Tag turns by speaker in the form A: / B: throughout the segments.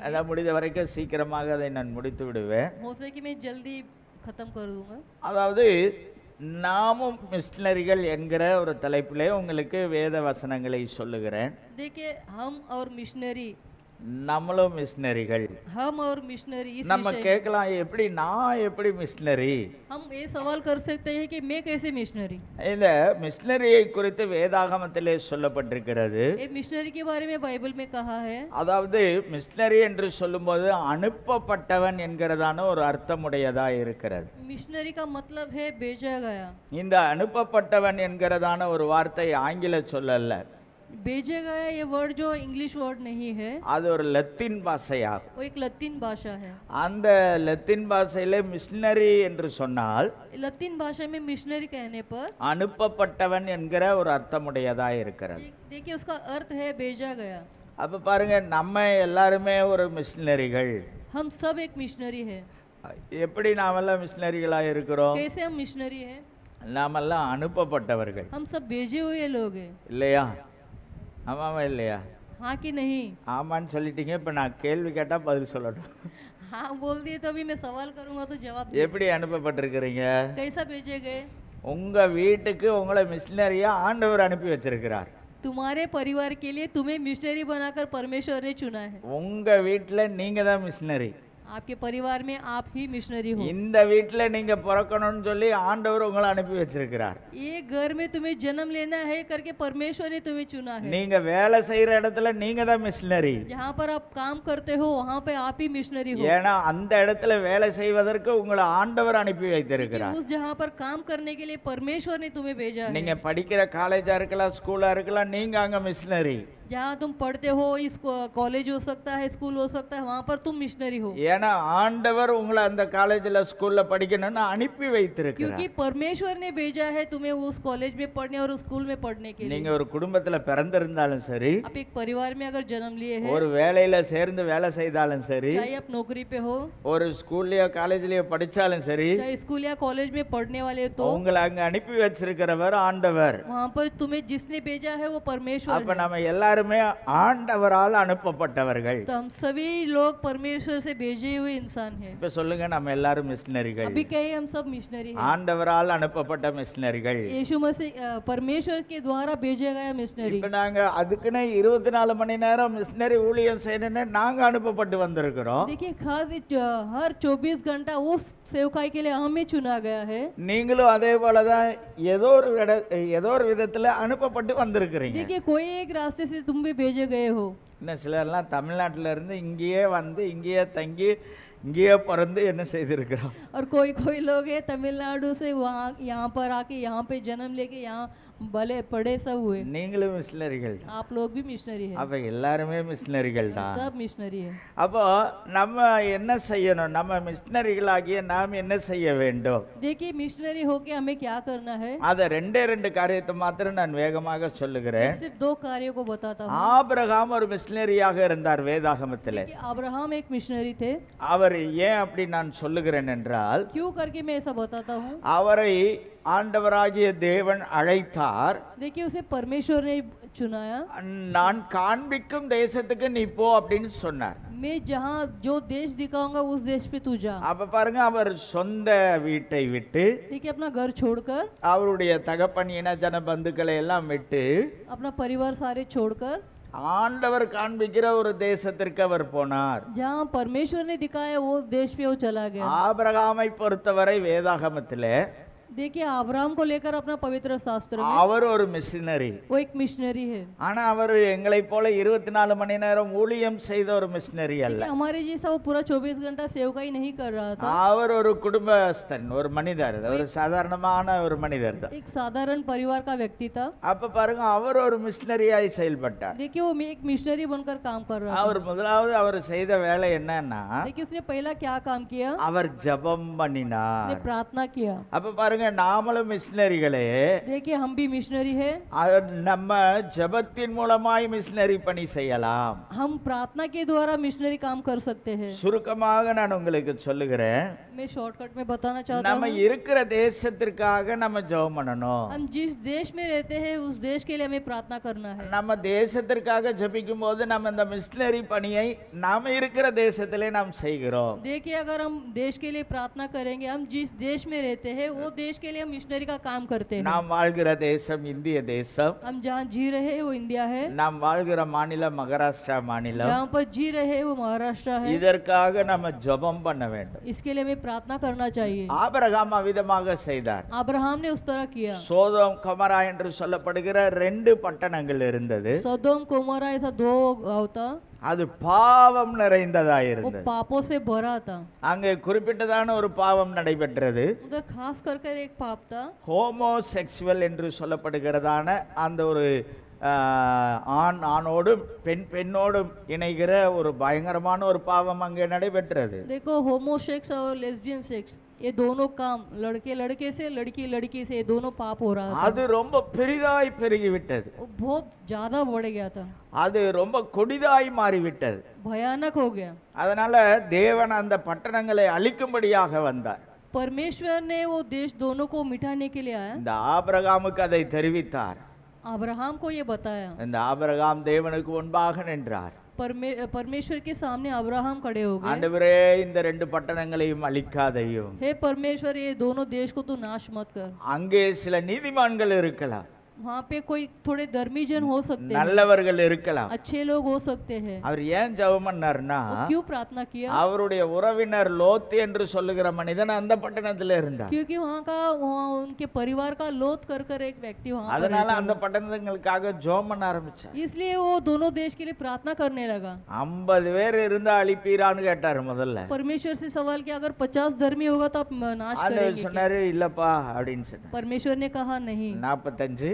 A: करेंगे।
B: அதான் முடிந்த வரைக்கும் சீக்கிரமாக அதை நான் முடித்து விடுவேன்.
A: हो सके कि मैं जल्दी खत्म कर दूंगा।
B: அதாவது நாமும் மிஷனரிகள் என்கிற ஒரு தலைப்பிலே உங்களுக்கு வேத வசனங்களை சொல்லுகிறேன்.
A: देखिए हम और मिशनरी,
B: நம்மளும் மிஷனரிகள்.
A: हम और मिशनरी इस
B: நம்ம
A: विषय
B: கேட்கலாம், எப்படி நான் எப்படி மிஷனரி?
A: हम ये सवाल कर सकते हैं कि मैं कैसे मिशनरी।
B: இந்த மிஷனரியை குறித்து வேதாகமத்திலே சொல்லப்பட்டிருக்கிறது.
A: ये मिशनरी के बारे में बाइबल में कहा है।
B: அதாவது மிஷனரி என்று சொல்லும்போது அனுப்பப்பட்டவன் என்கிறதான ஒரு அர்த்தமுடையதா இருக்கிறது.
A: मिशनरी का मतलब है भेजा गया।
B: இந்த அனுப்பப்பட்டவன் என்கிறதான ஒரு வார்த்தை ஆங்கில சொல்லல்ல,
A: भेजा गया ये वर्ड जो इंग्लिश वर्ड नहीं है,
B: அது ஒரு லத்தீன் பாஷையாகும்.
A: वो एक लतीन भाषा है।
B: அந்த லத்தீன் பாஷையிலே மிஷனரி என்று சொன்னால்
A: लतीन भाषा में मिशनरी कहने पर
B: அனுப்பப்பட்டவன் என்கிற ஒரு அர்த்தமுடையதா இருக்கிறது.
A: देखिए उसका अर्थ है भेजा गया।
B: அப்ப பாருங்க, நம்ம எல்லாருமே ஒரு மிஷனரிகள்.
A: हम सब एक मिशनरी है।
B: எப்படி நாமெல்லாம் மிஷனரிகளா இருக்கிறோம்?
A: कैसे हम मिशनरी है?
B: நாமெல்லாம் அனுப்பப்பட்டவர்கள்
A: हम सब भेजे हुए लोग हैं,
B: இல்லையா? ஆமாமா இல்லையா?
A: हाँ कि नहीं?
B: ஆமான்னு சொல்லிட்டீங்க. இப்போ நான் கேள்வி கேட்டால் பதில் சொல்லணும்.
A: हाँ बोल दिए तो अभी मैं सवाल करूंगा तो जवाब दीजिए।
B: எப்படி அனுப்பப்பட்டிருக்கிறீங்க?
A: कैसा भेजे गए?
B: உங்க வீட்டுக்கு உங்களை மிஷனரியா ஆண்டவர் அனுப்பி வச்சிருக்கிறார்.
A: तुम्हारे परिवार के लिए तुम्हें मिशनरी बनाकर परमेश्वर ने चुना है।
B: உங்க வீட்டில் நீங்க தான் மிஷனரி.
A: आपके परिवार में आप ही मिशनरी हो।
B: இந்த வீட்டில் நீங்க பிறக்கணும்னு சொல்லி ஆண்டவர் உங்களை அனுப்பி வச்சிருக்கிறார்.
A: ये घर में तुम्हें जन्म लेना है करके परमेश्वर ने तुम्हें चुना है।
B: நீங்க வேலை செய்யற இடத்துல நீங்க தான் மிஷனரி.
A: जहाँ पर आप काम करते हो वहाँ पे आप ही मिशनरी हो।
B: ஏன்னா அந்த இடத்துல வேலை செய்வதற்கு உங்களை ஆண்டவர் அனுப்பி வைத்திருக்கிறார்.
A: उस जहाँ पर काम करने के लिए परमेश्वर ने तुम्हें भेजा है।
B: நீங்க படிக்கிற காலேஜா இருக்கலாம், ஸ்கூலா இருக்கலாம், நீங்க அங்க மிஷனரி.
A: जहाँ तुम पढ़ते हो, इस कॉलेज हो सकता है, स्कूल हो सकता है, वहाँ पर तुम मिशनरी हो।
B: ஏன்னா ஆண்டவர் உங்களை அந்த காலேஜ்ல ஸ்கூல்ல படிக்கணும்னு அனுப்பி வைத்திருக்கிறார்.
A: क्योंकि परमेश्वर ने भेजा है तुम्हें उस कॉलेज में पढ़ने और उस स्कूल में पढ़ने के लिए।
B: நீங்க ஒரு குடும்பத்துல பிறந்திருந்தாலும் சரி,
A: आप एक परिवार में अगर जन्म लिए हैं,
B: ஒரு வேலையில சேர்ந்து வேலை செய்தாலும் சரி,
A: चाहे आप नौकरी पे हो,
B: ஒரு ஸ்கூல்லயோ காலேஜ்லயோ படிச்சாலும் சரி,
A: चाहे स्कूल या कॉलेज में पढ़ने वाले हो, तो
B: உங்களை அங்க அனுப்பி வச்சிருக்கிறவர் ஆண்டவர்.
A: वहाँ पर तुम्हें जिसने भेजा है वो परमेश्वर
B: அப்ப
A: है।
B: நம்ம எல்லாருமே ஆண்டவரால் அனுப்பப்பட்டவர்கள்.
A: तो हम सभी लोग परमेश्वर से भेजे हुए इंसान हैं।
B: இப்ப சொல்லுங்க, நம்ம எல்லாரும் மிஷனரிகள்.
A: अभी कहे हम सब मिशनरी हैं।
B: ஆண்டவரால் அனுப்பப்பட்ட மிஷனரிகள்.
A: यीशु मसीह परमेश्वर के द्वारा भेजा गया मिशनरी।
B: இப்ப நாங்க அதுக்குன்னு 24 மணி நேரம் மிஷனரி ஊழியம் செய்யணும்னு நாங்க அனுப்பப்பட்டு வந்திருக்கிறோம்.
A: देखिए हर 24 घंटा उस सेवकाई के लिए हमें चुना गया है।
B: நீங்களும் அதே போலதான் ஏதோ ஒரு விதத்துல அனுப்பப்பட்டு வந்திருக்கிறீங்க.
A: देखिए कोई एक रास्ते से तुम भी भेजे गए हो।
B: இன்னும் சிலர்லாம் தமிழ்நாட்டில இருந்து இங்கேயே வந்து இங்கேயே தங்கி இங்கேயே பிறந்து என்ன செய்திருக்கிறோம்.
A: और कोई लोग है तमिलनाडु से वहाँ यहाँ पर आके यहाँ पे जन्म लेके यहाँ भले पढ़े सब हुए।
B: நீங்களும் மிஷனரிகள் தான்.
A: आप लोग भी मिशनरी है।
B: அப்ப எல்லாருமே மிஷனரிகள் தான்.
A: सब मिशनरी है।
B: அப்போ நம்ம என்ன செய்யணும்? நம்ம மிஷனரிகளாகிய நாம் என்ன செய்ய வேண்டும்?
A: देखिए मिशनरी होके हमें क्या करना है?
B: அத ரெண்டு காரியத்தை மாத்திரம் நான் வேகமாக சொல்லுகிறேன்.
A: मैं सिर्फ 2 कार्यों को बताता हूँ।
B: ஆபிரகாம் ஒரு மிஷனரியாக இருந்தார் வேதாகமத்திலே.
A: अब्राहम एक मिशनरी थे।
B: அவர் ஏன் அப்படி நான் சொல்லுகிறேன் என்றால்,
A: क्यों करके मैं ऐसा बताता हूँ?
B: அவரை ஆண்டவராகிய தேவன் அழைத்தார்.
A: देखिए उसे परमेश्वर ने चुनाया।
B: நான் காண்பிக்கும் தேசத்துக்கு நீ போ அப்படின்னு சொன்னார்.
A: मैं जहाँ जो देश दिखाऊंगा उस देश पे तू जा।
B: அப்ப பாருங்க, அவர் சொந்த வீட்டை விட்டு,
A: देखिए अपना घर छोड़कर,
B: அவருடைய தகப்பன் இன ஜன பந்துக்களை எல்லாம் விட்டு,
A: अपना परिवार सारे छोड़कर
B: ஆண்டவர் காண்பிக்கிற ஒரு தேசத்திற்கு அவர் போனார்.
A: जहाँ परमेश्वर ने दिखाया वो देश पे वो चला गया।
B: ஆபிரகாமை பொறுத்தவரை வேதாகமத்திலே
A: देखिए अब्राहम को लेकर अपना पवित्र शास्त्र में
B: அவர் ஒரு மிஷனரி.
A: वो एक मिशनरी है।
B: ஆனா அவர் எங்களை போல 24 மணி நேரம் ஊழியம் செய்த ஒரு மிஷனரி அல்ல.
A: देखिए हमारे जैसा वो पूरा 24 घंटा सेवकाई नहीं कर रहा था।
B: அவர் ஒரு குடும்பஸ்தன், ஒரு மனிதர், ஒரு சாதாரணமான ஒரு மனிதர் தான்.
A: एक साधारण परिवार का व्यक्ति था।
B: அப்ப பாருங்க, அவர் ஒரு மிஷனரியாய் செயல்பட்டார்.
A: देखिए वो एक मिशनरी बनकर काम कर रहा
B: அவர் முதலாவது அவர் செய்த வேலை என்னன்னா,
A: था। देखिए उसने पहला क्या काम किया?
B: அவர் ஜெபம்
A: उसने
B: பண்ணினார்.
A: प्रार्थना किया।
B: அப்ப பாருங்க, பாருங்க, நாமளும் மிஷினரிகளே.
A: देखिए हम भी मिशनरी है,
B: நம்ம ஜெபத்தின் மூலமாய் மிஷினரி பணி செய்யலாம்.
A: हम प्रार्थना के द्वारा मिशनरी काम कर सकते हैं।
B: சுருக்கமாக நான் உங்களுக்கு சொல்லுகிறேன்,
A: मैं शॉर्टकट में बताना चाहता
B: நம்ம
A: हूँ,
B: இருக்கிற தேசத்திற்காக நம்ம ஜெபம் பண்ணணும்.
A: हम जिस देश में रहते हैं उस देश के लिए हमें प्रार्थना करना है।
B: நம்ம தேசத்திற்காக ஜெபிக்கும் போது நம்ம இந்த மிஷினரி பணியை நாம இருக்கிற தேசத்திலே நாம் செய்கிறோம்.
A: देखिए अगर हम देश के लिए प्रार्थना करेंगे, हम जिस देश में रहते हैं वो देश के लिए हम मिशनरी का काम करते हैं।
B: நாம் வாழ்கிற தேசம் இந்திய தேசம்.
A: हम जहाँ जी रहे हैं वो इंडिया है,
B: நாம் வாழ்கிற மாநிலம் மகாராஷ்டிரா மாநிலம்.
A: जहाँ पर जी रहे हैं वो महाराष्ट्र है।
B: இதற்காக நம்ம ஜெபம் பண்ண வேண்டும்.
A: इसके लिए हमें प्रार्थना करना चाहिए।
B: ஆபிரகாம் அவ்விதமாக செய்தார்.
A: अब्राहम ने उस तरह किया।
B: சோதோம் கொமரா என்று சொல்லப்படுகிற 2 பட்டணங்கள் இருந்தது.
A: सदोम कोमोरा ऐसा 2 गाँव था,
B: அது பாவம்
A: वो
B: நிறைந்ததாயிருந்தது.
A: पापों से भरा था।
B: அங்கே குறிப்பிட்டதான ஒரு பாவம் நடைபெற்றது.
A: उधर खास कर एक पाप था,
B: ஹோமோசெக்சுவல் என்று சொல்லப்படுகிறதான அந்த ஒரு ஆண் ஆணோடும் பெண் பெண்ணோடும் இணைகிற ஒரு பயங்கரமான ஒரு பாவம் அங்கே நடைபெற்றது.
A: देखो होमोसेक्स और लेस्बियन सेक्स ये दोनों काम, लड़के लड़के से लड़की लड़की से, ये दोनों पाप हो रहा था।
B: அது ரொம்ப பெரிதாய் பெருகிவிட்டது.
A: वो बहुत ज्यादा बढ़ गया था,
B: அது ரொம்ப கொடிதாய் மாறிவிட்டது.
A: भयानक हो गया।
B: அதனால தேவன் அந்த பட்டணங்களை அழிக்கும்படியாக வந்தார்.
A: परमेश्वर ने वो देश दोनों को मिटाने के लिए आया।
B: இந்த ஆபிரகாமுக்கு அதை தெரிவித்தார்.
A: अब्राहम को ये बताया।
B: இந்த ஆபிரகாம் தேவனுக்கு முன்பாக நின்றார்.
A: परमेश्वर के सामने अब्राहम खड़े हो गए।
B: ஆண்டவரே, இந்த 2 பட்டணங்களையும் அழிக்காதையும்.
A: हे परमेश्वर, ये दोनों देश को तू नाश मत कर।
B: அங்கே சில நீதிமான்கள் இருக்கலாம்,
A: वहाँ पे कोई थोड़े धर्मी जन हो सकते हैं,
B: நல்லவர்கள் இருக்கலாம்.
A: अच्छे लोग हो सकते हैं।
B: அவர் ஏன் ஜெபம் பண்ணார்னா,
A: वो क्यों प्रार्थना किया?
B: அவருடைய உறவினர் லோத் என்று சொல்லுகிற மனிதன் அந்த பட்டணத்தில் இருந்தார்.
A: क्योंकि वहाँ उनके परिवार का लोथ कर एक व्यक्ति वहाँ पर
B: அதனால
A: रहता
B: அந்த பட்டணங்களுக்காக ஜெபம் பண்ண ஆரம்பிச்சார்.
A: है। इसलिए वो दोनों देश के लिए प्रार्थना करने लगा।
B: 50 பேர் இருந்தா அழிப்பீரான்னு கேட்டார் முதல்ல.
A: परमेश्वर से सवाल किया, अगर 50 धर्मी होगा तो आप नाश
B: ஆண்டவர்
A: करेंगे?
B: சொன்னாரு, இல்லப்பா அப்படின்னு சொன்னார்.
A: परमेश्वर ने कहा नहीं।
B: 45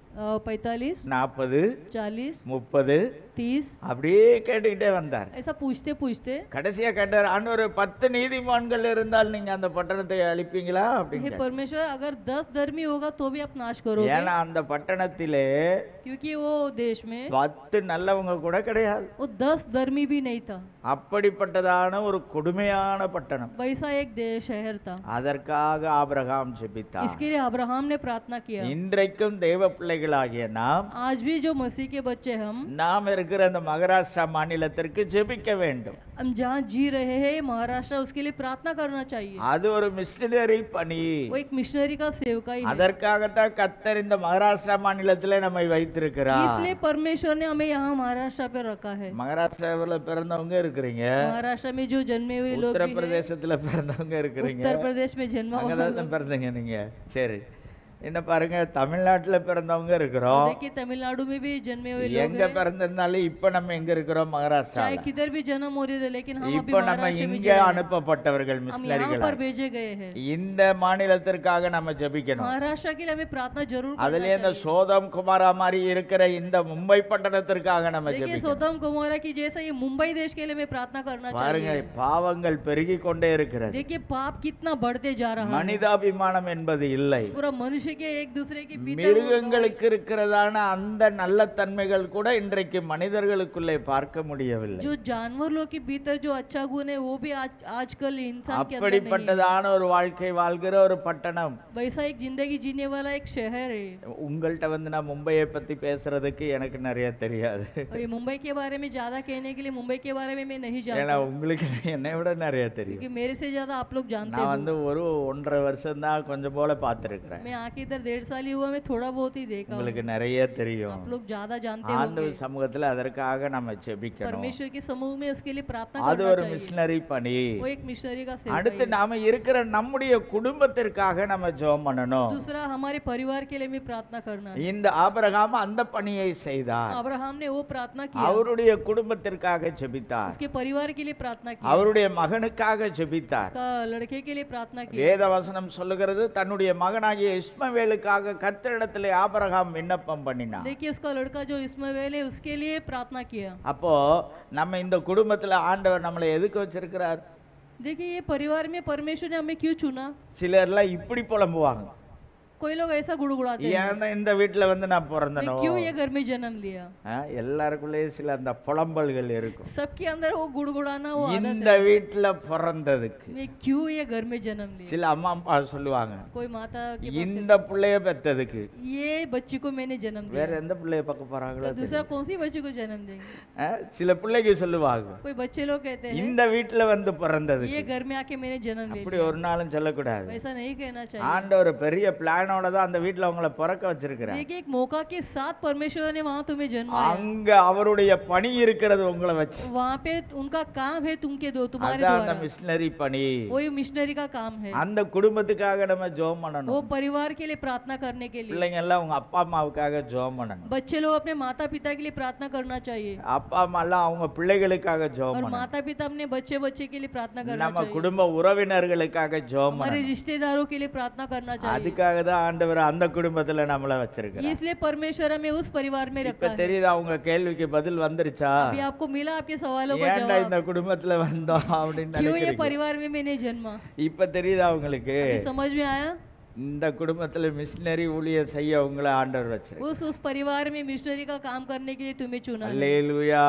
A: 45
B: 40
A: 40
B: 30
A: 30
B: அப்படியே கேட்டுக்கிட்டே வந்தார்.
A: ऐसा पूछते पूछते
B: கடைசியா கேட்டார், ஆண்டவர் 10 நீதிமான்கள் இருந்தால் நீங்க அந்த பட்டணத்தை அழிப்பீங்களா
A: हे
B: அப்படின்னு.
A: परमेश्वर, अगर 10 धर्मी होगा तो भी आप नाश करोगे?
B: ஏன்னா அந்த பட்டணத்திலே
A: क्योंकि वो देश में
B: 10 நல்லவங்க கூட கிடையாது.
A: वो 10 धर्मी भी नहीं था।
B: அப்படிப்பட்டதான ஒரு கொடுமையான பட்டணம்.
A: वैसा एक शहर था।
B: அதற்காக ஆபிரகாம் ஜெபித்தார்.
A: इसके लिए अब्राहम ने प्रार्थना किया।
B: இன்றைக்கும் தேவ பிள்ளைகளாகிய நாம்
A: आज भी जो मसीह के बच्चे
B: நாம் இருக்கிற அந்த மகாராஷ்டிரா மாநிலத்திற்கு ஜெபிக்க வேண்டும்.
A: हम जहाँ जी रहे हैं महाराष्ट्र, उसके लिए प्रार्थना करना चाहिए।
B: அது ஒரு மிஷனரி பணி.
A: वो एक मिशनरी का सेवकाई है।
B: அதற்காகத்தான் கர்த்தர் இந்த மகாராஷ்டிரா மாநிலத்திலே நம்மை வைத்திருக்கிறார்.
A: इसलिए परमेश्वर ने हमें यहाँ महाराष्ट्र पे रखा है।
B: மகாராஷ்டிராவில் பிறந்தவங்க இருக்கிறீங்க,
A: महाराष्ट्र में जो जन्मे हुए लोग भी हैं,
B: உத்தரப்பிரதேசத்துல பிறந்தவங்க இருக்கிறீங்க.
A: उत्तर प्रदेश में जन्मा हुआ
B: அங்கதான் பிறந்தீங்க நீங்க. சரி, என்ன பாருங்க, தமிழ்நாட்டுல பிறந்தவங்க இருக்கிறோம்.
A: देखिए तमिलनाडु में भी जन्मे हुए लोग
B: எங்க பிறந்திருந்தாலும் இப்ப நம்ம எங்க இருக்கிறோம்?
A: चाहे
B: மகாராஷ்டிரால.
A: किधर भी जन्म हो रहे थे, लेकिन हम अभी
B: இப்ப நம்ம
A: महाराष्ट्र में
B: இங்க
A: जन्मे हैं।
B: அனுப்பப்பட்டவர்கள்
A: हम यहाँ
B: மிஷனரிகள்.
A: पर भेजे गए हैं।
B: இந்த மாநிலத்திற்காக நம்ம ஜெபிக்கணும்.
A: महाराष्ट्र के लिए हमें प्रार्थना जरूर करना
B: அதுலயே இந்த
A: चाहिए।
B: சோதம் குமாரா மாதிரி இருக்கிற இந்த மும்பை பட்டணத்திற்காக நம்ம
A: देखिए
B: ஜெபிக்கணும்.
A: सोदम गोमोरा की जैसा ये मुंबई देश के लिए हमें प्रार्थना करना
B: பாருங்க,
A: चाहिए।
B: பாவங்கள் பெருகி கொண்டே இருக்கிறது.
A: देखिए पाप कितना बढ़ते जा रहा है।
B: மனிதாபிமானம் என்பது இல்லை.
A: पूरा मनुष्य के एक दूसरे के भीतर
B: மிருகங்களுக்கு இருக்கிறதான அந்த நல்ல தன்மைகள் கூட இன்றைக்கு மனிதர்களுக்குள்ளே பார்க்க முடியவில்லை.
A: जो जानवर लोग के भीतर जो अच्छा गुण है वो भी आजकल इंसान के अंदर नहीं है।
B: அப்படிப்பட்டதான ஒரு வாழ்க்கை வாழ்கிற ஒரு பட்டணம்.
A: वैसा एक जिंदगी जीने वाला एक शहर है।
B: உங்கள்கிட்ட வந்து நான் மும்பையை பத்தி பேசுறதுக்கு எனக்கு நிறைய தெரியாது.
A: और ये मुंबई के बारे में ज्यादा कहने के लिए मुंबई के बारे में मैं नहीं
B: ஏன்னா
A: जानता,
B: உங்களுக்கு என்னை விட நிறைய தெரியும்.
A: क्योंकि मेरे से ज्यादा आप लोग जानते
B: நான்
A: हो।
B: வந்து ஒரு 1.5 வருஷம் தான் கொஞ்சம் போல பார்த்துருக்கிறேன்.
A: मैं आके इधर 1.5 साल ही हुआ, मैं थोड़ा बहुत ही देखा हूँ।
B: உங்களுக்கு நிறைய தெரியும்.
A: आप लोग ज्यादा जानते
B: ஆண்டவர்
A: होंगे।
B: சமூகத்துல அதற்காக நம்ம ஜெபிக்கணும்.
A: परमेश्वर के समूह में उसके लिए प्रार्थना
B: அது
A: करना
B: ஒரு
A: चाहिए।
B: மிஷனரி பணி.
A: वो एक मिशनरी का सेवकाई
B: அடுத்து
A: है।
B: நாம இருக்கிற நம்முடைய குடும்பத்திற்காக நம்ம ஜெபம் பண்ணணும்.
A: दूसरा हमारे परिवार के लिए भी प्रार्थना करना है।
B: இந்த ஆபிரகாம் அந்த பணியை செய்தார்.
A: अब्राहम ने वो प्रार्थना किया,
B: அவருடைய குடும்பத்திற்காக ஜெபித்தார்.
A: उसके परिवार के लिए प्रार्थना की,
B: அவருடைய மகனுக்காக ஜெபித்தார்.
A: उसका लड़के के लिए प्रार्थना की।
B: வேத வசனம் சொல்லுகிறது, தன்னுடைய மகனாகிய இஸ்மவேலுக்காக கர்த்தரிடத்திலே ஆபிரகாம் விண்ணப்பம் பண்ணினார்.
A: देखिए उसका लड़का जो इस्माइल है उसके लिए प्रार्थना किया।
B: அப்போ நம்ம இந்த குடும்பத்துல ஆண்டவர் நம்மளை எதுக்கு வச்சிருக்கிறார்?
A: देखिए ये परिवार में परमेश्वर ने हमें क्यों चुना?
B: சிலர்லாம் இப்படி புலம்புவாங்க,
A: कोई लोग ऐसा गुड़गुड़ाते हैं,
B: ஏன் தான் இந்த வீட்டில் வந்து நான்
A: मैं
B: பிறந்தனோ?
A: क्यों ये घर में जन्म लिया।
B: எல்லாருக்குள்ளேயும் சில அந்த புலம்பல்கள் இருக்கும்.
A: सबके अंदर वो गुड़गुड़ाना वो आदत
B: இந்த வீட்டில் பிறந்ததுக்கு
A: है, मैं क्यों ये घर में जन्म लिया।
B: சில அம்மா அப்பா சொல்லுவாங்க,
A: कोई माता के पास
B: இந்த பிள்ளைய பெத்ததுக்கு
A: ये बच्ची को मैंने जन्म
B: வேற
A: दिया,
B: எந்த பிள்ளைய பார்க்க போறாங்களோ
A: तो दूसरा कौन सी बच्ची को जन्म देंगे।
B: சில பிள்ளைக்கு சொல்லுவாங்க,
A: कोई बच्चे लोग कहते हैं
B: இந்த வீட்டில் வந்து பிறந்தது.
A: ये घर में आके मैंने जन्म ले
B: அப்படி ஒரு நாளும் சொல்லக்கூடாது.
A: लिया, ऐसा नहीं कहना चाहिए।
B: ஆண்டவர் பெரிய பிளானோட தான் அந்த வீட்டில் அவங்கள பிறக்க வச்சிருக்கிறார்.
A: देखिए एक मौका के साथ परमेश्वर ने वहाँ तुम्हें जन्माया,
B: அங்க அவருடைய பணி இருக்கிறது உங்களை வச்சு.
A: वहाँ पे उनका काम है तुमके दो तुम्हारे
B: அதான் அந்த
A: द्वारा,
B: மிஷனரி பணி.
A: वही मिशनरी का काम है।
B: அந்த குடும்பத்துக்காக நம்ம ஜெபம்
A: वो
B: பண்ணணும்.
A: परिवार के लिए प्रार्थना करने के लिए,
B: பிள்ளைங்க எல்லாம் உங்க அப்பா அம்மாவுக்காக ஜெபம் பண்ணணும்.
A: बच्चे लोग अपने माता पिता के लिए प्रार्थना करना चाहिए,
B: அப்பா அம்மா எல்லாம் அவங்க பிள்ளைகளுக்காக ஜெபம்
A: और
B: பண்ணணும்.
A: माता पिता अपने बच्चे बच्चे के लिए प्रार्थना करना
B: நம்ம
A: चाहिए,
B: குடும்ப உறவினர்களுக்காக ஜெபம்
A: हमारे
B: பண்ணணும்.
A: रिश्तेदारों के लिए प्रार्थना करना चाहिए।
B: அதுக்காக தான் ஆண்டவர் அந்த குடும்பத்துல நம்மள வச்சிருக்கிறார்.
A: इसलिए परमेश्वर हमें उस परिवार में
B: இப்ப
A: रखा है।
B: தெரியுதா உங்க கேள்விக்கு பதில் வந்துருச்சா?
A: अभी आपको मिला आपके सवालों का
B: ஏன்டா
A: जवाब,
B: இந்த குடும்பத்துல வந்தோம் அப்படின்னு
A: क्यों ये
B: நினைக்கிறீங்க?
A: परिवार में मैंने जन्मा।
B: இப்ப தெரியுதா உங்களுக்கு?
A: अभी समझ में आया,
B: இந்த குடும்பத்துல மிஷனரி ஊழியம் செய்ய உங்களை ஆண்டவர் வச்சிருக்கார்.
A: उस परिवार में मिशनरी का काम करने के लिए तुम्हें चुना है,
B: அல்லேலூயா.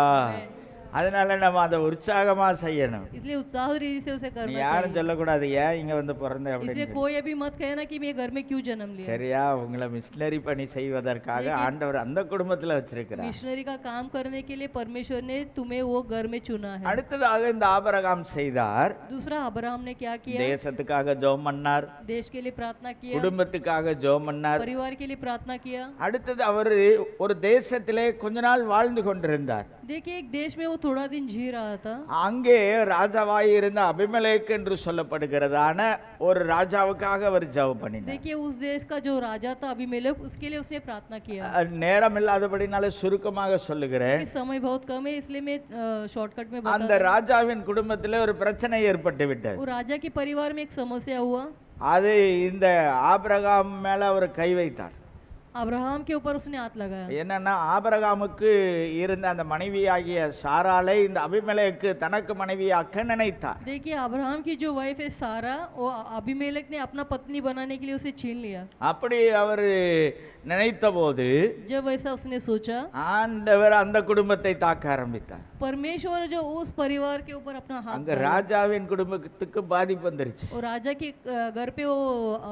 B: அதனால நம்ம அதை உற்சாகமா செய்யணும்.
A: इसलिए उत्साह रीति से उसे
B: நீ
A: करना
B: யாரும்
A: चाहिए।
B: சொல்லக்கூடாது ஏன் இங்க வந்து பிறந்த
A: इसलिए
B: அப்படின்னு.
A: कोई अभी मत कहना कि मैं घर में क्यों जन्म लिया।
B: சரியா? உங்களை மிஷனரி பணி செய்வதற்காக ஆண்டவர் அந்த குடும்பத்துல வச்சிருக்கிறார்.
A: मिशनरी का काम करने के लिए परमेश्वर ने तुम्हें वो घर में चुना है।
B: அடுத்ததாக இந்த ஆபிரகாம் செய்தார்.
A: दूसरा अब्राहम ने क्या किया,
B: தேசத்துக்காக ஜெபம் பண்ணார்,
A: देश के लिए प्रार्थना किया,
B: குடும்பத்துக்காக ஜெபம் பண்ணார்.
A: परिवार के लिए प्रार्थना किया।
B: அடுத்தது அவர் ஒரு தேசத்திலே கொஞ்ச நாள் வாழ்ந்து கொண்டிருந்தார்.
A: देखिए एक देश में वो थोड़ा दिन जी रहा था,
B: அங்கே ராஜாவாய் இருந்த அபிமெலேக் என்று சொல்லப்படுகிறதான ஒரு ராஜாவுக்காக அவர் ஜெபம் பண்ணினார்.
A: देखिए उस देश का जो राजा था अबीमेलेक, उसके लिए उसने प्रार्थना किया।
B: நேரம் இல்லாதபடினால சுருக்கமாக சொல்லுகிறேன்.
A: कि समय बहुत कम है इसलिए मैं शॉर्टकट में
B: அந்த
A: बता,
B: ராஜாவின் குடும்பத்திலே ஒரு பிரச்சனை ஏற்பட்டு விட்டது.
A: वो राजा के परिवार में एक समस्या हुआ,
B: அது இந்த ஆபிரகாம் மேல அவர் கை வைத்தார்.
A: अब्राहम के ऊपर उसने हाथ लगाया।
B: என்னன்னா ஆபிரகாமுக்கு இருந்த அந்த மனைவியாகிய சாராளை இந்த அபிமெலேக்கு தனக்கு மனைவியாக்க நினைத்தார்.
A: देखिए अब्राहम की जो वाइफ है सारा, वो अबीमेलेक ने अपना पत्नी बनाने के लिए उसे छीन लिया।
B: அப்படி அவர் நினைத்த போது
A: जब वैसा उसने सोचा,
B: ஆண்டவர் அந்த குடும்பத்தை தாக்க ஆரம்பித்தார்.
A: परमेश्वर जो उस परिवार के ऊपर अपना हाथ
B: அங்க ராஜாவின் குடும்பத்துக்கு பாதிப்பு வந்துருச்சு.
A: और राजा के घर पे वो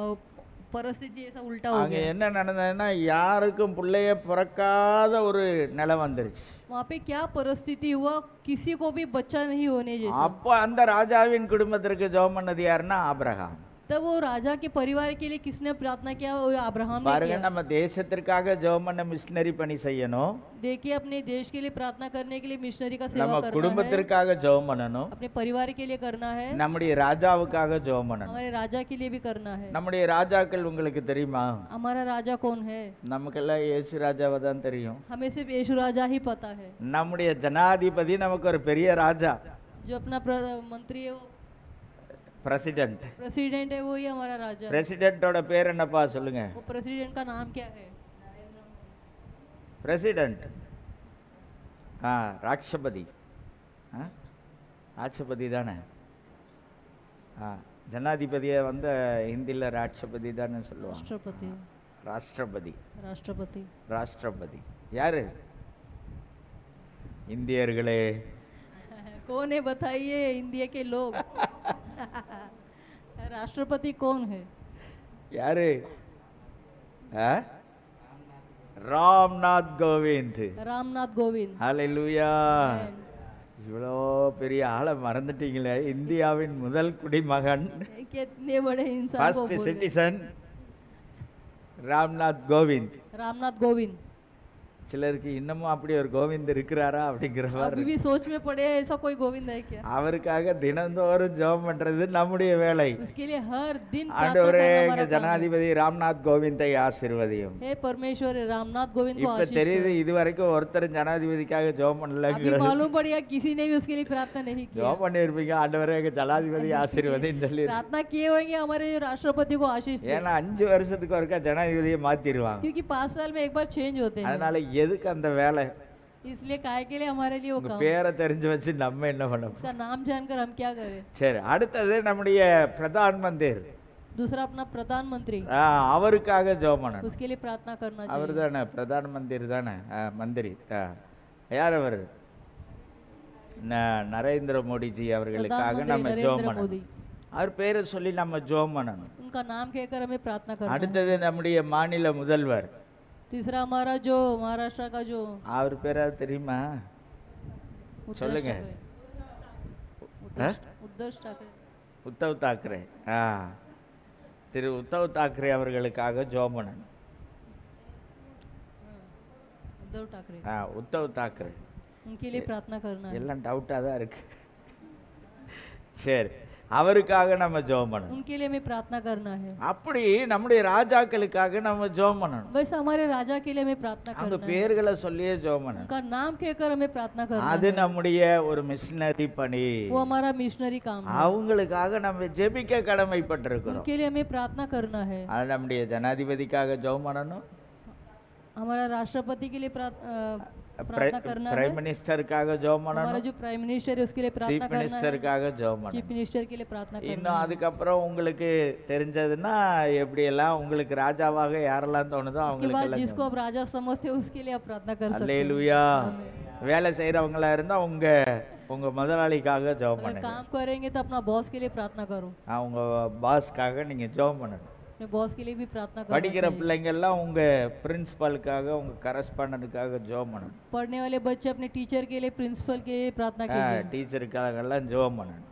A: परिस्थिति ऐसा उल्टा हो
B: அங்க
A: गया।
B: என்ன நடந்ததுன்னா யாருக்கும் பிள்ளைய பிறக்காத ஒரு நிலை வந்துருச்சு.
A: वहाँ पे क्या परिस्थिति हुआ, किसी को भी बच्चा नहीं होने जैसा।
B: அப்போ அந்த ராஜாவின் குடும்பத்திற்கு ஜெபம் பண்ணது யாருன்னா ஆபிரகாம்.
A: तब वो राजा के परिवार के लिए किसने प्रार्थना किया, वो अब्राहम ने
B: பாருங்க,
A: किया।
B: நம்ம தேசத்திற்காக ஜெபம் பண்ண மிஷனரி பணி செய்யணும்.
A: देखिए अपने देश के लिए प्रार्थना करने के लिए मिशनरी का सेवा
B: நம்ம
A: करना है,
B: குடும்பத்திற்காக ஜெபம் பண்ணணும்.
A: अपने परिवार के लिए करना है,
B: நம்முடைய ராஜாவுக்காக ஜெபம் பண்ணணும்.
A: हमारे राजा के लिए भी करना है।
B: நம்முடைய ராஜாக்கள் உங்களுக்கு தெரியுமா?
A: हमारा राजा कौन है,
B: நமக்கெல்லாம் இயேசு ராஜாவை தான் தெரியும்.
A: हमें सिर्फ यीशु राजा ही पता है।
B: நம்முடைய ஜனாதிபதி நமக்கு ஒரு பெரிய ராஜா,
A: जो अपना मंत्री है, वो
B: பிரசிடென்ட்.
A: प्रेसिडेंट है, वही हमारा राजा।
B: பிரசிடென்ட்டோட பேர் என்னப்பா சொல்லுங்க?
A: वो प्रेसिडेंट का नाम क्या है?
B: பிரசிடென்ட் ராஷ்டிரபதி. ராஷ்டிரபதி தானே? ஜனாதிபதியை வந்து ஹிந்தியில் ராஷ்டிரபதி தானே சொல்லுவாங்க.
A: राष्ट्रपति,
B: ராஷ்டிரபதி.
A: राष्ट्रपति।
B: ராஷ்டிரபதி யாரு? இந்தியர்களே,
A: कौन है बताइए, इंडिया के लोग। राष्ट्रपति कौन है?
B: யாரு? ராம்நாத் கோவிந்த்.
A: रामनाथ कोविंद।
B: ஹல்லேலூயா. இவ்வளோ பெரிய ஆளை மறந்துட்டீங்களே. இந்தியாவின் முதல் குடிமகன்,
A: कितने बड़े इंसान को
B: ஃபர்ஸ்ட்
A: भूल गए।
B: சிட்டிசன் ராம்நாத் கோவிந்த்.
A: रामनाथ कोविंद।
B: சிலருக்கு இன்னமும் அப்படி ஒரு கோவிந்த் இருக்கிறாரா அப்படிங்கிற
A: अभी
B: மாதிரி.
A: भी सोच में पड़े हैं, ऐसा कोई गोविंद है क्या?
B: அவருக்காக தினந்தோறும் ஜெபம் பண்றது நம்முடைய வேலை.
A: उसके लिए हर दिन प्रार्थना
B: ஆண்டவரே,
A: करना
B: எங்க
A: हमारा काम है।
B: ஜனாதிபதி ராம்நாத் கோவிந்தை ஆசீர்வதியும்.
A: हे परमेश्वर, रामनाथ कोविंद को
B: இப்ப
A: आशीष
B: தெரியுது
A: दो।
B: இதுவரைக்கும் ஒருத்தர் ஜனாதிபதிக்காக ஜெபம்
A: अभी
B: பண்ணலங்கிறது.
A: मालूम पड़ गया किसी ने भी उसके लिए प्रार्थना नहीं किया।
B: ஜெபம் பண்ணியிருப்பீங்க, ஆண்டவரே எங்க ஜனாதிபதி ஆசீர்வதின்னு சொல்லி.
A: प्रार्थना किए होंगे हमारे जो राष्ट्रपति को आशीष दे,
B: ஏன்னா 5 வருஷத்துக்கு ஒருக்கா ஜனாதிபதியை மாத்திடுவாங்க.
A: क्योंकि 5 साल में एक बार चेंज होते हैं।
B: அதனால எதுக்கு அந்த வேலை?
A: इसलिए काय के लिए हमारे लिए वो
B: உங்க
A: काम।
B: பேரை தெரிஞ்சு வச்சு நம்ம என்ன பண்ண?
A: उसका नाम जानकर हम क्या करें?
B: சரி, அடுத்தது நம்முடைய பிரதான் மந்திர்.
A: दूसरा अपना प्रधानमंत्री,
B: அவருக்காக ஜெபம் பண்ணணும்.
A: उसके लिए प्रार्थना करना
B: அவர்
A: चाहिए।
B: தானே பிரதான் மந்திரி தானே, மந்திரி. யார் அவர்? நரேந்திர மோடிஜி அவர்களுக்காக நம்ம
A: प्रधानमंत्री
B: ஜெபம்
A: नरेंद्र मोदी,
B: பண்ணணும். அவர் பேரை சொல்லி நம்ம ஜெபம் பண்ணணும்.
A: उनका नाम कहकर हमें प्रार्थना करना है।
B: அடுத்தது நம்முடைய மாநில முதல்வர்,
A: तीसरा हमारा जो महाराष्ट्र का जो
B: அவர் பேராவது தெரியுமா?
A: उद्धव
B: சொல்லுங்க.
A: ठाकरे, उद्धव ठाकरे,
B: உத்தவ் தாக்கரே. திரு உத்தவ் தாக்கரே அவர்களுக்காக ஜெபம் பண்ணணும்.
A: उद्धव ठाकरे,
B: உத்தவ் தாக்கரே.
A: उनके लिए प्रार्थना करना है।
B: எல்லாம் டவுட்டாக தான் இருக்கு. சரி, அவருக்காக நம்ம ஜெபம் பண்ணணும்.
A: उनके लिए हमें प्रार्थना करना है।
B: அப்படி நம்முடைய ராஜாக்களுக்காக நம்ம ஜெபம் பண்ணணும்.
A: वैसे हमारे राजा के लिए हमें प्रार्थना
B: அவங்க
A: करना है।
B: பேர்களை சொல்லியே ஜெபம் பண்ணணும்.
A: उनका नाम कहकर हमें प्रार्थना करना
B: அது
A: है।
B: நம்முடைய ஒரு மிஷனரி பணி.
A: वो हमारा मिशनरी काम है।
B: அவங்களுக்காக நம்ம ஜெபிக்க கடமைப்பட்டிருக்கிறோம்.
A: उनके लिए हमें प्रार्थना करना है।
B: அது நம்முடைய ஜனாதிபதிக்காக ஜெபம் பண்ணணும்.
A: हमारा राष्ट्रपति के लिए प्रार्थना करना है।
B: பிரைம் மினிஸ்டருக்காக ஜெபம்
A: हमारा
B: பண்ணணும்.
A: जो प्राइम मिनिस्टर है उसके लिए प्रार्थना
B: சீஃப்
A: करना है।
B: மினிஸ்டருக்காக ஜெபம்
A: चीफ
B: பண்ணணும்.
A: मिनिस्टर के लिए प्रार्थना करना
B: இன்னும் அதுக்கப்புறம் உங்களுக்கு தெரிஞ்சதுன்னா எப்படியெல்லாம் உங்களுக்கு ராஜாவாக யாரெல்லாம் தோணுதோ
A: है। उसके
B: அவங்களுக்கு
A: बाद
B: எல்லாம்
A: जिसको आप राजा समझते हो उसके लिए आप प्रार्थना कर सकते हो।
B: அல்லேலூயா. வேலை செய்யறவங்களா இருந்தா உங்க முதலாளிக்காக ஜெபம்
A: अगर
B: பண்ணுங்க.
A: काम करेंगे तो अपना बॉस के लिए प्रार्थना करो।
B: உங்க பாஸ்க்காக நீங்க ஜெபம் பண்ணணும்.
A: अपने बॉस के लिए भी प्रार्थना करना
B: படிக்கிற
A: चाहिए।
B: பிள்ளைங்க எல்லாம் உங்க பிரின்சிபலுக்காக உங்க கரஸ்பாண்டன்ட்டுக்காக ஜெபம் பண்ணணும்.
A: पढ़ने वाले बच्चे अपने टीचर के लिए, प्रिंसिपल के लिए प्रार्थना कीजिए।
B: டீச்சருக்காக எல்லாம் ஜெபம் பண்ணணும்.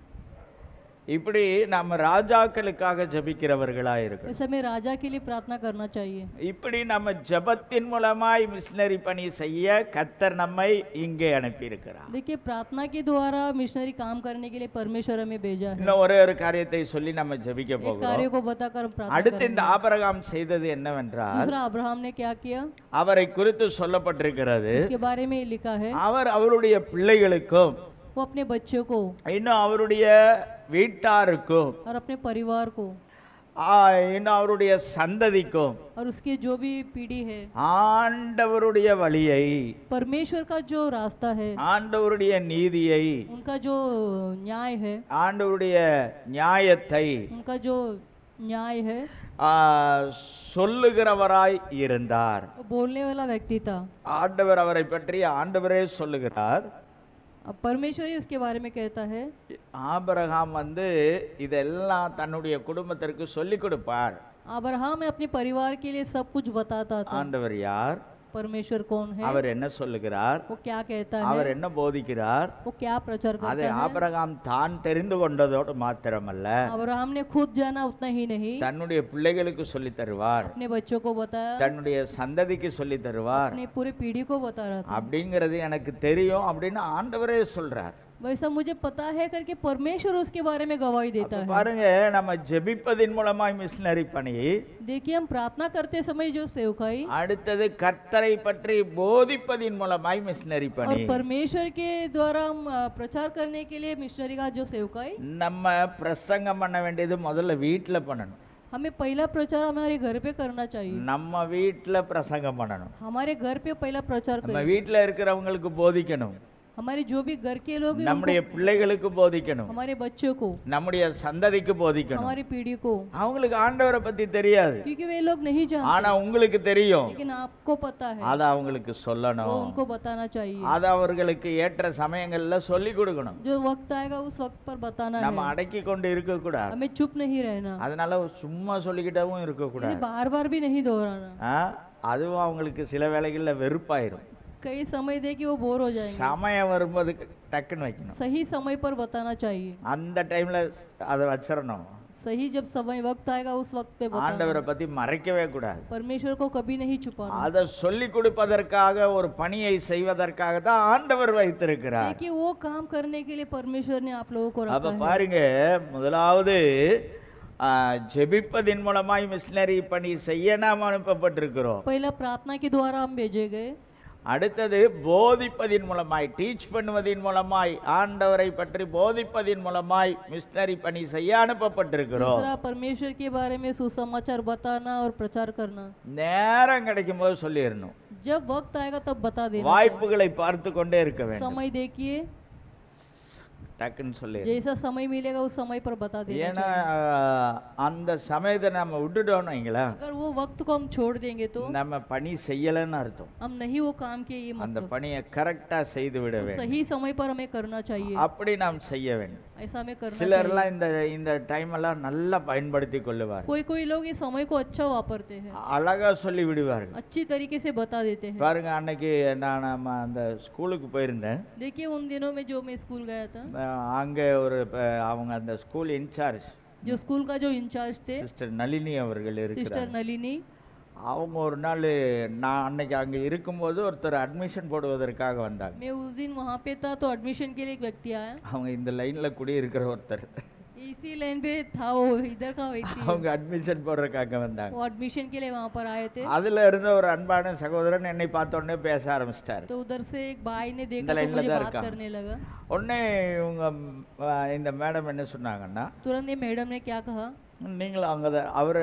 B: இப்படி நம்ம ராஜாக்களுக்காக ஜெபிக்கிறவர்களா இருக்கணும்.
A: वैसे हमें राजा के लिए प्रार्थना करना चाहिए।
B: இப்படி நம்ம ஜெபத்தின் மூலமாய் மிஷனரி பணி செய்ய கர்த்தர் நம்மை இங்கே அனுப்பி இருக்கிறார்.
A: देखिए, प्रार्थना के द्वारा मिशनरी काम करने के लिए परमेश्वर हमें भेजा है।
B: இன்னும் ஒரே ஒரு காரியத்தை சொல்லி நம்ம ஜெபிக்க
A: एक
B: போகிறோம்.
A: कार्य को बताकर हम प्रार्थना
B: அடுத்து இந்த
A: करेंगे।
B: ஆபிரகாம் செய்தது என்னவென்றால்,
A: दूसरा अब्राहम ने क्या किया,
B: அவரை குறித்து சொல்லப்பட்டிருக்கிறது,
A: उसके बारे में लिखा है,
B: அவர் அவருடைய பிள்ளைகளுக்கும்
A: वो अपने बच्चों को
B: இன்னும் அவருடைய வீட்டாருக்கும்
A: और अपने परिवार को
B: இன்னும் அவருடைய சந்ததிக்கும்
A: और उसके जो भी पीढ़ी है,
B: ஆண்டவருடைய வழியை,
A: परमेश्वर का जो रास्ता है,
B: ஆண்டவருடைய நீதியை,
A: उनका जो न्याय है,
B: ஆண்டவருடைய நியாயத்தை
A: उनका जो न्याय है,
B: சொல்லுகிறவராய் இருந்தார்.
A: वो बोलने वाला व्यक्ति था।
B: ஆண்டவர் அவரை பற்றி ஆண்டவரே சொல்லுகிறார்.
A: अब परमेश्वर ही उसके बारे में कहता है।
B: ஆபிரகாம் இதெல்லாம் தன்னுடைய குடும்பத்திற்கு சொல்லிக் கொடுப்பார்.
A: अब्राहम अपने परिवार के लिए सब कुछ बताता था।
B: ஆண்டவர் யார்,
A: परमेश्वर कौन है,
B: அவர் என்ன சொல்லுகிறார்,
A: वो क्या कहता
B: அவர்
A: है,
B: என்ன போதிக்கிறார்,
A: वो क्या प्रचार
B: அதை
A: करता है।
B: ஆபிரகாம் தான் தெரிந்து கொண்டதோடு மாத்திரமல்ல,
A: अब्राहम ने खुद जाना उतना ही नहीं,
B: தன்னுடைய பிள்ளைகளுக்கு சொல்லி தருவார்,
A: अपने बच्चों को बताया,
B: தன்னுடைய சந்ததிக்கு சொல்லி தருவார்.
A: अपने पूरे पीढ़ी को बता रहा था।
B: அப்படிங்கிறது எனக்கு தெரியும் அப்படின்னு ஆண்டவரே சொல்றார்.
A: वैसा मुझे पता है करके परमेश्वर उसके बारे में गवाही देता है।
B: பாருங்க, நம்ம ஜெபிப்பதின் மூலமாய் மிஷனரி பணி,
A: देखिए, हम प्रार्थना करते समय जो सेवकाई,
B: அடுத்தது கர்த்தரை பற்றி போதிப்பதின் மூலமாய் மிஷனரி
A: और
B: பணி.
A: परमेश्वर के द्वारा हम प्रचार करने के लिए मिशनरी का जो सेवकाई,
B: நம்ம பிரசங்கம் பண்ண வேண்டியது முதல்ல வீட்டில் பண்ணணும்.
A: हमें पहला प्रचार हमारे घर पे करना चाहिए।
B: நம்ம வீட்டில் பிரசங்கம் பண்ணணும்.
A: हमारे घर पे पहला प्रचार
B: நம்ம
A: करें।
B: வீட்டில் இருக்கிறவங்களுக்கு போதிக்கணும்.
A: हमारे जो भी घर के लोग हैं,
B: நம்முடைய பிள்ளைகளுக்கு போதிக்கணும்.
A: हमारे बच्चों को,
B: நம்முடைய சந்ததிக்கு போதிக்கணும்.
A: हमारी पीढ़ी को,
B: அவங்களுக்கு ஆண்டவரை பத்தி தெரியாது,
A: क्योंकि वे लोग नहीं जानते,
B: ஆனா உங்களுக்கு தெரியும்.
A: लेकिन आपको पता है,
B: அதை அவங்களுக்கு
A: वो
B: சொல்லணும்.
A: उनको बताना चाहिए।
B: அதை அவர்களுக்கு ஏற்ற சமயங்கள்ல சொல்லி கொடுக்கணும்.
A: जो वक्त आएगा उस वक्त पर बताना
B: நம்ம
A: है।
B: அடக்கி கொண்டு இருக்க கூடாது.
A: हमें चुप नहीं रहना,
B: அதனால சும்மா சொல்லிக்கிட்டவும் இருக்க கூடாது.
A: बार बार भी नहीं दोहराना।
B: அதுவும் அவங்களுக்கு சில வேளைகள்ல வெறுப்பாயிரும்.
A: कई समय दे कि वो बोर हो जाएंगे।
B: சமயம் வரும்போது டக்குன்னு வைக்கணும்.
A: सही समय पर बताना चाहिए।
B: அந்த டைம்ல அதை வச்சிடணும்.
A: सही जब समय वक्त आएगा उस वक्त पे बताना।
B: ஆண்டவரை பத்தி மறைக்கவே கூடாது.
A: परमेश्वर को कभी नहीं छुपाना।
B: அதை சொல்லி கொடுப்பதற்காக, ஒரு பணியை செய்வதற்காக தான் ஆண்டவர் வைத்திருக்கிறார்.
A: देखिए, वो काम करने के लिए परमेश्वर ने आप लोगों को
B: அப்ப
A: रखा है।
B: பாருங்க, முதலாவது ஜெபிப்பதின் மூலமாய் மிஷனரி பணி செய்ய நாம் அனுப்பப்பட்டிருக்கிறோம்.
A: पहला प्रार्थना के द्वारा हम भेजे गए।
B: அடுத்தது போதிப்பதின் மூலமாய், டீச் பண்ணுவதின் மூலமாய், ஆண்டவரை பற்றி போதிப்பதின் மூலமாய் மிஷனரி பணி செய்ய அனுப்பப்பட்டிருக்கிறோம்.
A: दूसरा, परमेश्वर के बारे में सुसमाचार बताना और प्रचार करना।
B: நேரம் கிடைக்கும் போது சொல்லிடணும்.
A: जब वक्त आएगा तब बता देना।
B: வாய்ப்புகளை பார்த்து கொண்டே இருக்க வேண்டும்.
A: समय देखिए,
B: டக்குன்னு சொல்லி
A: जैसा समय मिलेगा उस समय पर बता देना
B: ஏன்னா
A: चाहिए।
B: அந்த சமயத்தை நம்ம விட்டுட்டோம்னு வைங்களேன்,
A: अगर वो वक्त को हम छोड़ देंगे तो
B: நம்ம பணி செய்யலைன்னு அர்த்தம்.
A: हम नहीं वो काम किए, ये
B: அந்த
A: मतलब
B: பணியை கரெக்டா செய்து விட
A: तो
B: வேண்டும்.
A: सही समय पर हमें करना चाहिए,
B: அப்படி நாம் செய்ய வேண்டும்.
A: ऐसा हमें करना चाहिए।
B: சிலர்லாம் இந்த டைம் எல்லாம் நல்லா பயன்படுத்தி கொள்ளுவார்,
A: कोई कोई लोग ये समय को अच्छा वापरते हैं,
B: அழகா சொல்லி விடுவார்கள்.
A: अच्छी तरीके से बता देते हैं।
B: பாருங்க, அன்னைக்கு நம்ம அந்த ஸ்கூலுக்கு போயிருந்தேன்.
A: देखिए उन दिनों में जो मैं स्कूल गया था,
B: அங்க ஒரு அவங்க அந்த ஸ்கூல் இன்சார்ஜ்
A: जो स्कूल का जो इंचार्ज थे
B: சிஸ்டர் நளினி அவர்கள்
A: सिस्टर
B: இருக்கிறார்.
A: नलिनी,
B: அவங்க ஒரு நாள் நான் அன்னைக்கு அங்கே இருக்கும்போது ஒருத்தர் அட்மிஷன் போடுவதற்காக வந்தாங்க.
A: मैं उस दिन वहाँ पे था तो एडमिशन के लिए एक व्यक्ति आया,
B: அவங்க இந்த லைன்ல குடி இருக்கிற ஒருத்தர்,
A: इसी लाइन पे था वो, इधर का व्यक्ति है।
B: அவங்க அட்மிஷன் போடுறதுக்காக வந்தாங்க.
A: वो एडमिशन के लिए वहाँ पर आए थे।
B: அதுல இருந்த ஒரு அன்பான சகோதரன் என்னை பார்த்த உடனே பேச ஆரம்பிச்சிட்டாரு.
A: तो उधर से एक भाई ने
B: இந்த
A: देखा तो
B: லைன்ல
A: मुझे
B: தான்
A: बात
B: இருக்கான்.
A: करने लगा।
B: உடனே இவங்க இந்த மேடம் என்ன சொன்னாங்கன்னா,
A: तुरंत ये मैडम ने क्या कहा,
B: நீங்களும் அவங்க அவர்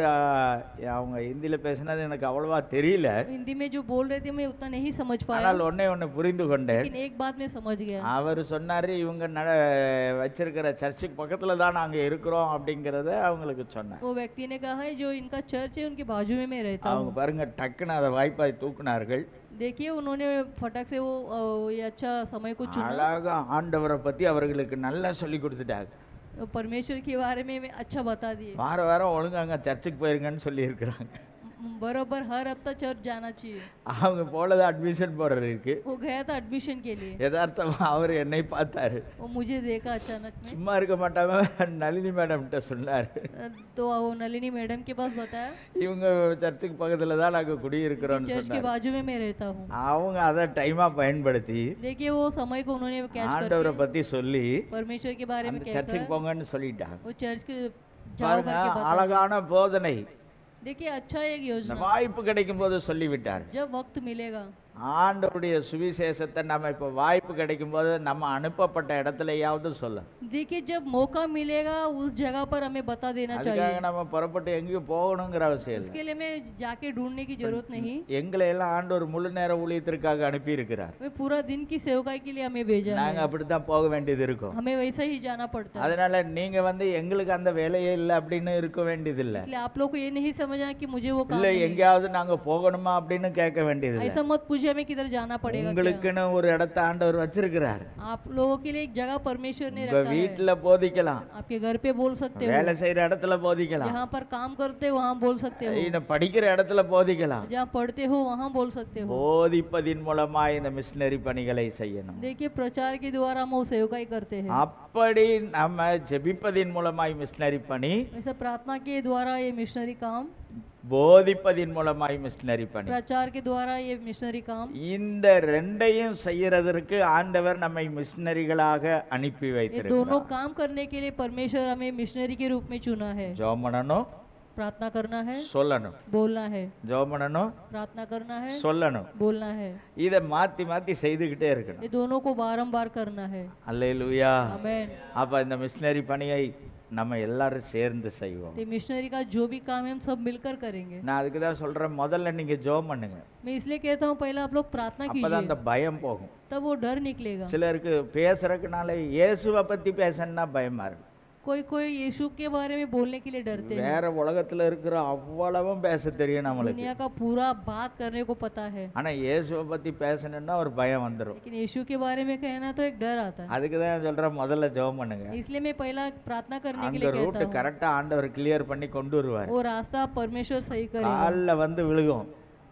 B: அவங்க ஹிந்தியில பேசினது எனக்கு அவ்வளவா தெரியல,
A: हिंदी में जो बोल रहे थे मैं उतना नहीं समझ पाया,
B: ஆனால் ஒண்ணு புரிந்து கொண்டேன்.
A: लेकिन एक बात मैं समझ गया।
B: அவர் சொன்னாரு, இவங்க வச்சிருக்கிற சர்ச்சுக்கு பக்கத்துல தான் நாங்க இருக்கிறோம் அப்படிங்கறத அவங்களுக்கு சொன்னேன்.
A: वो व्यक्ति ने कहा है जो इनका चर्च है उनके बाजू में मैं रहता
B: அவங்க
A: हूँ।
B: பாருங்க டக்குன்னு அதை வாய்ப்பாய் தூக்குனார்கள்.
A: देखिए उन्होंने फटक से वो ये अच्छा समय को चुना,
B: அழகா ஆண்டவரை பத்தி அவர்களுக்கு நல்லா சொல்லி கொடுத்துட்டாங்க.
A: परमेश्वर के बारे में अच्छा बता दिए।
B: வாரம் ஒழுங்காங்க சர்ச்சுக்கு போயிருங்கன்னு சொல்லி இருக்கிறாங்க.
A: बरोबर हर हफ्ता चर्च जाना चाहिए।
B: அவங்க போலதான் அட்மிஷன் போடுறதுக்கு.
A: वो गया था एडमिशन के लिए,
B: யதார்த்தமா அவர் என்னை பார்த்தாரு.
A: वो मुझे देखा अचानक में,
B: சும்மா இருக்க மாட்டாம நளினி மேடம் கிட்ட சொன்னாரு,
A: तो वो नलिनी मैडम के पास बताया
B: இவங்க சர்ச்சுக்கு பக்கத்துல தான் நாங்க குடியிருக்கிறோம்னு
A: चर्च के
B: சொன்னாரு.
A: बाजू में मैं रहता हूँ।
B: அவங்க அதை டைமா பயன்படுத்தி
A: देखिए वो समय को उन्होंने कैच
B: ஆண்டவரை
A: करके
B: பத்தி சொல்லி
A: परमेश्वर के बारे में
B: அந்த
A: कहकर
B: சர்ச்சுக்கு போங்கன்னு சொல்லிட்டாங்க.
A: वो चर्च के जाओ
B: பாருங்க,
A: करके बताया।
B: அழகான போதனை.
A: देखिए अच्छा एक
B: இந்த
A: योजना,
B: வாய்ப்பு கிடைக்கும் போது சொல்லிவிட்டார்.
A: जब वक्त मिलेगा
B: ஆண்டவருடைய சுவிசேஷத்தை நம்ம இப்ப வாய்ப்பு கிடைக்கும் போது நம்ம அனுப்பப்பட்ட இடத்துலயாவது சொல்ல.
A: देखिए जब मौका मिलेगा उस जगह पर हमें बता देना
B: அதுக்காக
A: चाहिए।
B: நம்ம புறப்பட்டு எங்கேயும் போகணுங்கிற அவசியம் இல்லை.
A: उसके लिए मैं जाके ढूंढने की जरूरत नहीं,
B: எங்களை எல்லாம் ஆண்டவர் முழு நேர ஊழியத்திற்காக அனுப்பி இருக்கிறார்.
A: वे पूरा दिन की सेवकाई के लिए हमें भेजा
B: நாங்க
A: है,
B: அப்படித்தான் போக வேண்டியது இருக்கும்.
A: हमें वैसा ही जाना पड़ता है।
B: அதனால நீங்க எங்களுக்கு அந்த வேலையே இல்லை அப்படின்னு இருக்க வேண்டியது இல்லை.
A: इसलिए आप लोग को ये नहीं समझना कि मुझे वो काम
B: இல்ல
A: नहीं है।
B: எங்கேயாவது நாங்க போகணுமா அப்படின்னு கேட்க வேண்டியது இல்லை.
A: ऐसा मत पूछिए हमें किधर जाना पड़ेगा क्या।
B: உங்களுக்குன்னு ஒரு இடத்தை ஆண்டவர் வச்சிருக்கிறார்.
A: आप लोगों के लिए एक जगह परमेश्वर ने
B: உங்க
A: रखा है।
B: வீட்டுல போதிக்கலாம்,
A: आपके घर पे बोल सकते हो,
B: வேலை செய்யற இடத்துல போதிக்கலாம்,
A: जहाँ पर काम करते हो वहाँ बोल सकते हो,
B: இன்னும் படிக்கிற இடத்துல போதிக்கலாம்.
A: जहाँ पढ़ते हो वहाँ बोल सकते हो।
B: போதிப்பதின் மூலமா இந்த மிஷனரி பணிகளை செய்யணும்.
A: देखिए प्रचार के द्वारा हम वो सेवकाई करते हैं,
B: அப்படி நம்ம ஜெபிப்பதின் மூலமாய் மிஷனரி பணி,
A: वैसे प्रार्थना के द्वारा ये मिशनरी काम,
B: போதிப்பதின் மூலமாய் மிஷனரி பணி,
A: प्रचार के द्वारा ये मिशनरी काम,
B: இந்த ரெண்டையும் செய்யறதற்கு ஆண்டவர் நம்மை மிஷனரிகளாக அனுப்பி
A: ये दोनों
B: வைத்திருக்கிறார்.
A: काम करने के लिए परमेश्वर हमें मिशनरी के रूप में चुना है।
B: ஜெபம் பண்ணணும்,
A: प्रार्थना करना है,
B: சொல்லணும்.
A: बोलना है,
B: ஜெபம் பண்ணணும்,
A: प्रार्थना करना है,
B: சொல்லணும்.
A: बोलना है,
B: இதை மாத்தி மாத்தி செய்துகிட்டே இருக்கணும்.
A: ये दोनों को बारंबार करना है।
B: அல்லேலூயா.
A: आमेन।
B: அப்ப இந்த மிஷனரி பணியை நம்ம எல்லாரும் சேர்ந்து செய்வோம்.
A: तो मिशनरी का जो भी काम है हम सब मिलकर करेंगे।
B: நான் அதுக்கு தான் சொல்றேன், முதல்ல நீங்க ஜெபம் பண்ணுங்க.
A: मैं इसलिए कहता हूँ पहले आप लोग प्रार्थना
B: அப்பதான் அந்த
A: कीजिए,
B: பயம் போகும்.
A: तब वो डर निकलेगा।
B: சிலருக்கு பேசுறதுக்குனால இயேசுவை பத்தி பேசணும்னா பயமா இருக்கு.
A: कोई कोई यीशु के बारे में बोलने के लिए डरते हैं।
B: வேற உலகத்துல இருக்கிற அவ்வளவும் பேச தெரியும் நம்மளுக்கு,
A: दुनिया का पूरा बात करने को पता है,
B: ஆனா இயேசுவை பத்தி பேசணும்னா ஒரு பயம் வந்துடும்.
A: लेकिन यीशु के बारे में कहना तो एक डर आता है।
B: அதுக்கு தான் சொல்றேன், முதல்ல ஜெபம் பண்ணுங்க.
A: इसलिए मैं पहला प्रार्थना करने के
B: அந்த
A: लिए
B: ரூட்
A: कहता हूँ,
B: கரெக்டா ஆண்டவர் கிளியர் பண்ணி கொண்டு வருவார்.
A: वो रास्ता परमेश्वर सही करेगा,
B: கால்ல வந்து விழுகும்.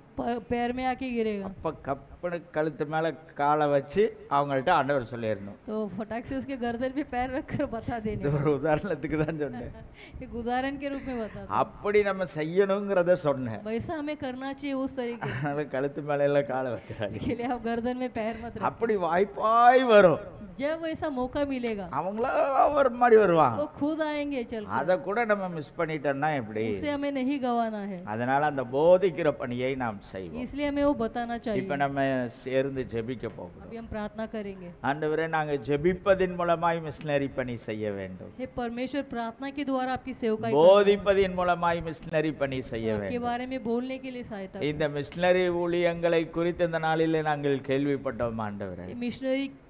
A: पैर में आके गिरेगा।
B: அப்ப கப்பனு கழுத்து மேல காலை வச்சு அவங்கள்ட்ட ஆண்டவர் சொல்லிடணும்.
A: तो फटाक से उसके गर्दन पे पैर रखकर बता
B: இது
A: देने,
B: ஒரு உதாரணத்துக்கு தான் சொன்னேன்.
A: एक उदाहरण के रूप में बता दो।
B: அப்படி நம்ம செய்யணுங்கிறத சொன்னேன்.
A: वैसा हमें करना चाहिए उस तरीके से।
B: அதனால கழுத்து மேல எல்லாம் காலை வச்சிடாதீங்க.
A: इसके लिए आप गर्दन में पैर मत रखो।
B: அப்படி வாய்ப்பாய் வரும்.
A: जब ऐसा मौका मिलेगा
B: அவங்களா ஒரு மாதிரி வருவாங்க.
A: वो खुद आएंगे चल कर।
B: அதை கூட நம்ம மிஸ் பண்ணிட்டோம்னா எப்படி?
A: उसे हमें नहीं गवाना है,
B: அதனால அந்த போதிக்கிற பணியை நாம் செய்வோம்.
A: इसलिए हमें वो बताना
B: இப்ப
A: चाहिए।
B: நம்ம சேர்ந்து ஜெபிக்க போகிறோம்.
A: अभी हम प्रार्थना करेंगे।
B: ஆண்டவரே, நாங்க ஜெபிப்பதின் மூலமாய் மிஷனரி பணி செய்ய வேண்டும்.
A: हे परमेश्वर, प्रार्थना के द्वारा आपकी सेवकाई
B: போதிப்பதின் மூலமாய் மிஷனரி பணி செய்ய
A: आपके
B: வேண்டும்.
A: बारे में बोलने के लिए सहायता
B: இந்த மிஷனரி ஊழியங்களை குறித்து இந்த நாளிலே நாங்கள் கேள்விப்பட்டோம் ஆண்டவரே.
A: मिशनरी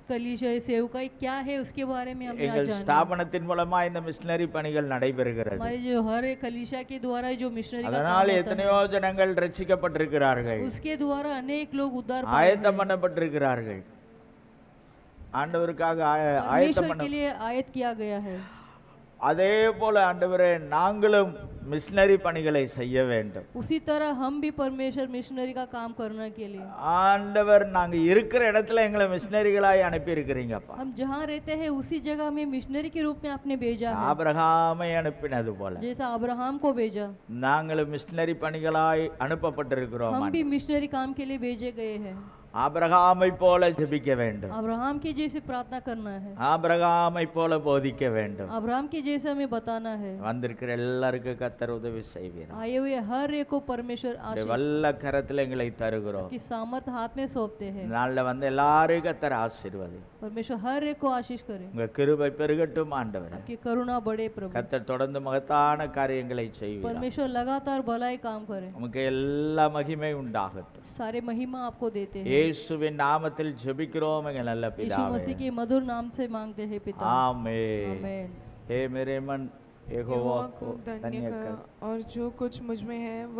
A: कलीसिया सेवकाई क्या है उसके बारे में हमने आज
B: எங்கள்
A: जाना।
B: ஸ்தாபனத்தின் மூலமா இந்த மிஷனரி பணிகள் நடைபெறுகிறது.
A: हमारे जो हर एक कलीसिया के द्वारा जो मिशनरी का काम
B: அதனால்
A: होता
B: எத்தனையோ ஜனங்கள் ரட்சிக்கப்பட்டிருக்கிறார்கள்,
A: है, उसके द्वारा अनेक लोग उद्धार पाए हैं।
B: ஆயத்தம் பண்ணப்பட்டிருக்கிறார்கள். ஆண்டவருக்காக ஆயத்தம்
A: परमेश्वर
B: பண்ண
A: के लिए आयत किया गया है।
B: அதே போல ஆண்டவரே நாங்களும் மிஷனரி பணிகளை செய்ய வேண்டும்.
A: उसी तरह हम भी परमेश्वर मिशनरी का काम करने के लिए,
B: ஆண்டவர் நாங்க இருக்கிற இடத்துல எங்களை மிஷனரிகளாய் அனுப்பி இருக்கிறீங்கப்பா.
A: हम जहाँ रहते हैं उसी जगह में मिशनरी के रूप में आपने भेजा है।
B: ஆபிரகாமை அனுப்பினது போல
A: जैसा अब्राहम को भेजा,
B: நாங்களும் மிஷனரி பணிகளாய் அனுப்பப்பட்டிருக்கிறோம்.
A: हम भी मिशनरी काम के लिए भेजे गए हैं।
B: ஆபிரகாமை போல ஜெபிக்க வேண்டும்,
A: अब्राहम के जैसे प्रार्थना करना है,
B: ஆபிரகாமை போல போதிக்க வேண்டும்.
A: अब्राहम के जैसा हमें बताना है।
B: வந்திருக்கிற எல்லாருக்கும் கர்த்தர் உதவி செய்வீர்.
A: आए हुए हर एक को परमेश्वर
B: உம்முடைய
A: आशीष
B: வல்ல கரத்தில் எங்களை தருகிறோம்.
A: की सामर्थ हाथ में सौंपते हैं।
B: நாளில் வந்து எல்லாரும் கர்த்தர் ஆசீர்வதி.
A: परमेश्वर हर एक को आशीष करे,
B: உங்க கிருபை பெருகட்டும் ஆண்டவரே.
A: आपकी करुणा बढ़े प्रभु।
B: கர்த்தர் தொடர்ந்து மகத்தான காரியங்களை செய்வீர்.
A: परमेश्वर लगातार भलाई काम करे,
B: உமக்கு எல்லா மகிமை உண்டாகட்டும்.
A: सारे महिमा आपको देते हैं।
B: இயேசுவின் நாமத்தில் ஜெபிக்கிறோம் எங்கள் நல்ல
A: यीशु
B: பிதாவே.
A: मसीह के मधुर नाम से मांगते हैं पिता,
B: आमीन.
A: आमीन।
B: हे मेरे मन यहोवा
C: यहोवा
B: को
C: को
B: धन्य
C: धन्य
B: कर।
C: कर और जो कुछ मुझ में है